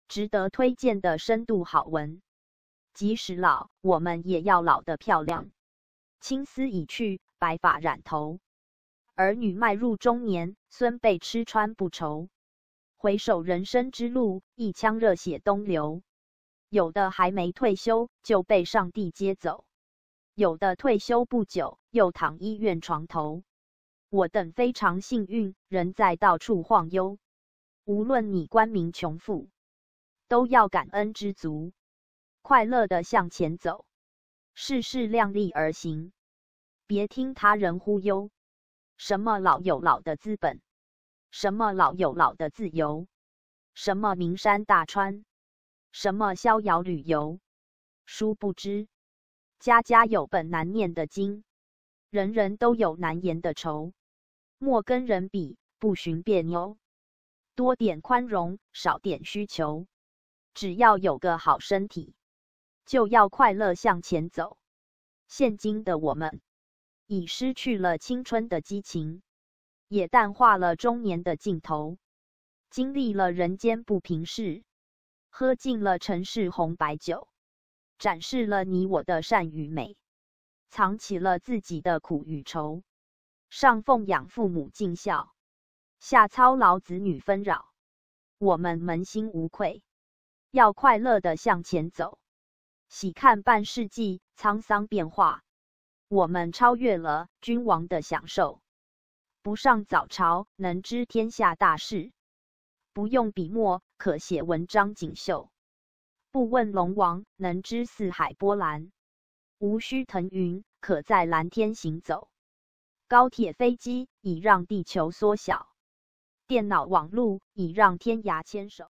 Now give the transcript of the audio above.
值得推荐的深度好文。即使老，我们也要老得漂亮。青丝已去，白发染头。儿女迈入中年，孙辈吃穿不愁。回首人生之路，一腔热血东流。有的还没退休，就被上帝接走；有的退休不久，又躺医院床头。我等非常幸运，人在到处晃悠。无论你官民穷富，都要感恩知足，快乐地向前走，事事量力而行，别听他人忽悠。什么老有老的资本，什么老有老的自由，什么名山大川，什么逍遥旅游。殊不知，家家有本难念的经，人人都有难言的愁。莫跟人比，不寻别扭，多点宽容，少点需求。只要有个好身体，就要快乐向前走。现今的我们，已失去了青春的激情，也淡化了中年的劲头，经历了人间不平事，喝尽了尘世红白酒，展示了你我的善与美，藏起了自己的苦与愁。上奉养父母尽孝，下操劳子女纷扰。我们扪心无愧，要快乐地向前走。喜看半世纪沧桑变化，我们超越了君王的享受。不上早朝，能知天下大事；不用笔墨，可写文章锦绣；不问龙王，能知四海波澜；无需腾云，可在蓝天行走。高铁飞机已让地球缩小，电脑网络已让天涯牵手。